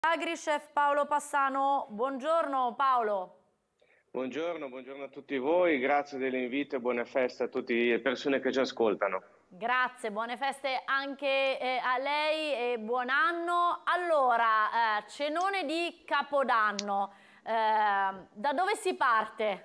AgriChef Paolo Passano, buongiorno Paolo. Buongiorno a tutti voi, grazie dell'invito e buone feste a tutte le persone che ci ascoltano. Grazie, buone feste anche a lei e buon anno. Allora, cenone di Capodanno, da dove si parte?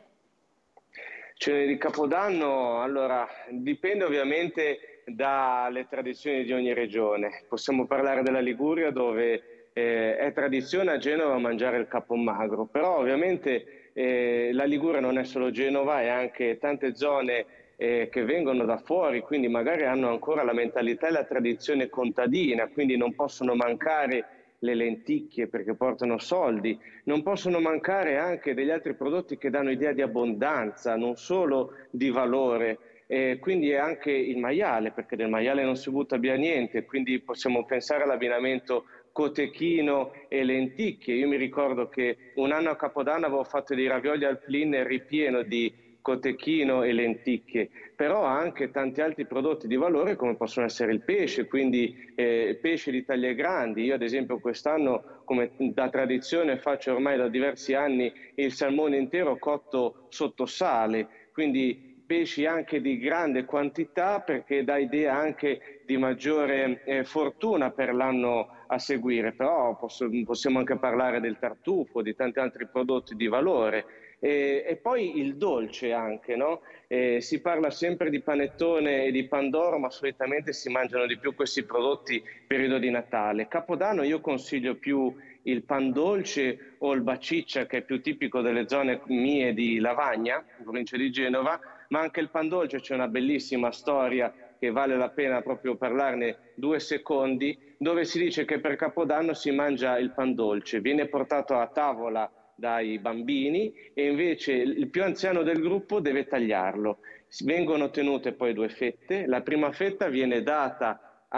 Cenone di Capodanno, allora, dipende ovviamente dalle tradizioni di ogni regione. Possiamo parlare della Liguria dove è tradizione a Genova mangiare il capomagro, però ovviamente la Liguria non è solo Genova, è anche tante zone che vengono da fuori, quindi magari hanno ancora la mentalità e la tradizione contadina, quindi non possono mancare le lenticchie perché portano soldi, non possono mancare anche degli altri prodotti che danno idea di abbondanza, non solo di valore. Quindi è anche il maiale, perché del maiale non si butta via niente, quindi possiamo pensare all'abbinamento cotechino e lenticchie. Io mi ricordo che un anno a Capodanno avevo fatto dei ravioli al plin ripieno di cotechino e lenticchie, però ha anche tanti altri prodotti di valore come possono essere il pesce, quindi pesce di taglie grandi. Io ad esempio quest'anno, come da tradizione, faccio ormai da diversi anni il salmone intero cotto sotto sale, quindi pesci anche di grande quantità perché dà idea anche di maggiore fortuna per l'anno a seguire, però possiamo anche parlare del tartufo, di tanti altri prodotti di valore. E poi il dolce anche, no? Si parla sempre di panettone e di pandoro, ma solitamente si mangiano di più questi prodotti periodo di Natale. Capodanno io consiglio più il pan dolce o il baciccia, che è più tipico delle zone mie di Lavagna, in provincia di Genova, ma anche il pan dolce c'è una bellissima storia che vale la pena proprio parlarne 2 secondi, dove si dice che per Capodanno si mangia il pan dolce, viene portato a tavola dai bambini e invece il più anziano del gruppo deve tagliarlo. Vengono tenute poi 2 fette, la prima fetta viene data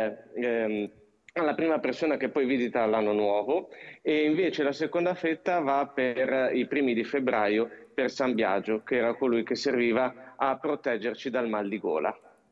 alla prima persona che poi visita l'anno nuovo e invece la seconda fetta va per i primi di febbraio per San Biagio, che era colui che serviva a proteggerci dal mal di gola.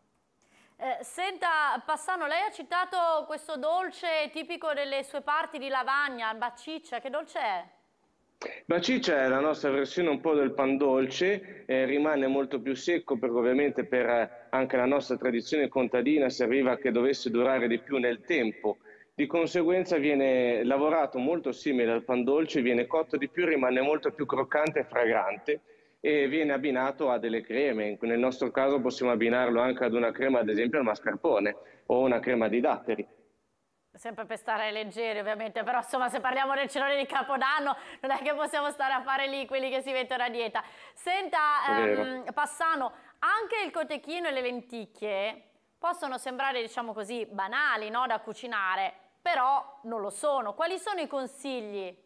Senta Passano, lei ha citato questo dolce tipico delle sue parti di Lavagna, il baciccia, che dolce è? Baciccia è la nostra versione un po' del pan dolce, rimane molto più secco perché ovviamente per anche la nostra tradizione contadina serviva che dovesse durare di più nel tempo. Di conseguenza viene lavorato molto simile al pan dolce, viene cotto di più, rimane molto più croccante e fragrante e viene abbinato a delle creme. Nel nostro caso possiamo abbinarlo anche ad una crema, ad esempio al mascarpone o una crema di datteri. Sempre per stare leggeri ovviamente, però insomma se parliamo del cenone di Capodanno non è che possiamo stare a fare lì quelli che si mettono a dieta. Senta Vero. Passano, anche il cotechino e le lenticchie possono sembrare diciamo così banali, no, da cucinare, però non lo sono. Quali sono i consigli?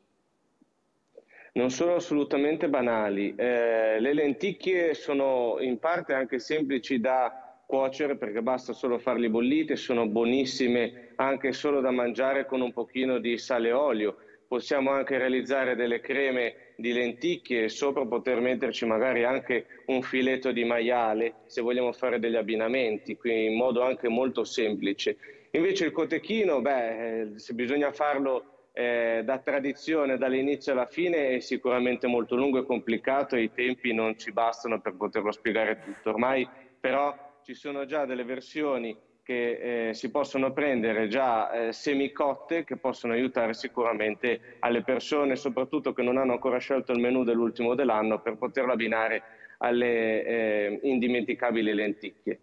Non sono assolutamente banali. Le lenticchie sono in parte anche semplici da cuocere perché basta solo farle bollite, sono buonissime anche solo da mangiare con un pochino di sale e olio. Possiamo anche realizzare delle creme di lenticchie e sopra poter metterci magari anche un filetto di maiale se vogliamo fare degli abbinamenti, quindi in modo anche molto semplice. Invece il cotechino, beh, se bisogna farlo da tradizione dall'inizio alla fine è sicuramente molto lungo e complicato e i tempi non ci bastano per poterlo spiegare tutto. Ormai però ci sono già delle versioni che si possono prendere già semicotte che possono aiutare sicuramente alle persone, soprattutto che non hanno ancora scelto il menù dell'ultimo dell'anno, per poterlo abbinare alle indimenticabili lenticchie.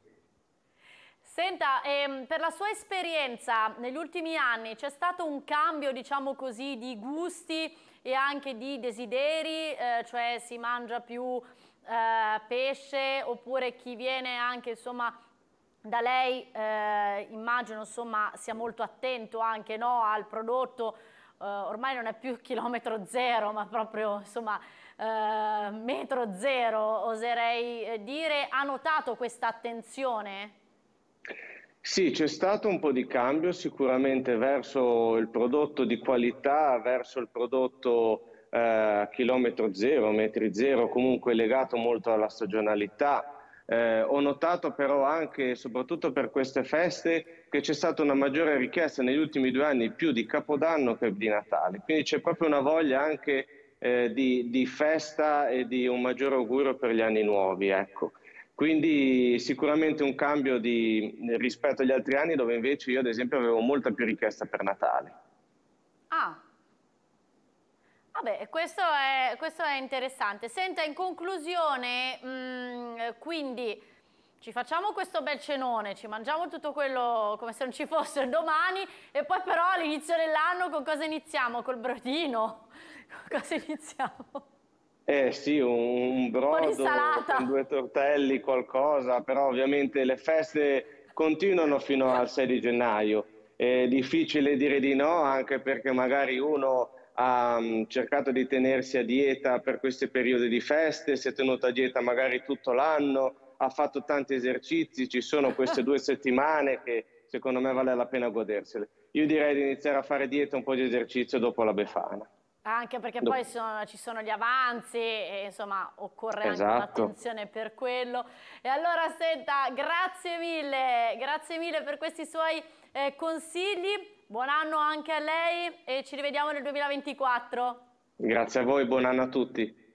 Senta, per la sua esperienza negli ultimi anni c'è stato un cambio, diciamo così, di gusti e anche di desideri, cioè si mangia più pesce oppure chi viene anche insomma da lei, immagino insomma sia molto attento anche no, al prodotto, ormai non è più chilometro zero ma proprio insomma metro zero oserei dire, ha notato questa attenzione? Sì, c'è stato un po' di cambio sicuramente verso il prodotto di qualità, verso il prodotto chilometro zero, metri zero, comunque legato molto alla stagionalità. Ho notato però anche, soprattutto per queste feste, che c'è stata una maggiore richiesta negli ultimi 2 anni più di Capodanno che di Natale. Quindi c'è proprio una voglia anche di festa e di un maggiore augurio per gli anni nuovi, ecco. Quindi sicuramente un cambio rispetto agli altri anni dove invece io ad esempio avevo molta più richiesta per Natale. Ah, vabbè, questo è interessante. Senta, in conclusione, quindi ci facciamo questo bel cenone, ci mangiamo tutto quello come se non ci fosse domani e poi però all'inizio dell'anno con cosa iniziamo? Col brodino? Con cosa iniziamo? Eh sì, un Con brodo con l'insalata. 2 tortelli, qualcosa, però ovviamente le feste continuano fino al 6 di gennaio. È difficile dire di no, anche perché magari uno ha cercato di tenersi a dieta per questi periodi di feste, si è tenuto a dieta magari tutto l'anno, ha fatto tanti esercizi, ci sono queste 2 settimane che secondo me vale la pena godersele. Io direi di iniziare a fare dieta, un po' di esercizio dopo la Befana. Anche perché poi Dopo. ci sono gli avanzi e insomma occorre anche Esatto. un'attenzione per quello. E allora senta, grazie mille per questi suoi consigli, buon anno anche a lei e ci rivediamo nel 2024. Grazie a voi, buon anno a tutti.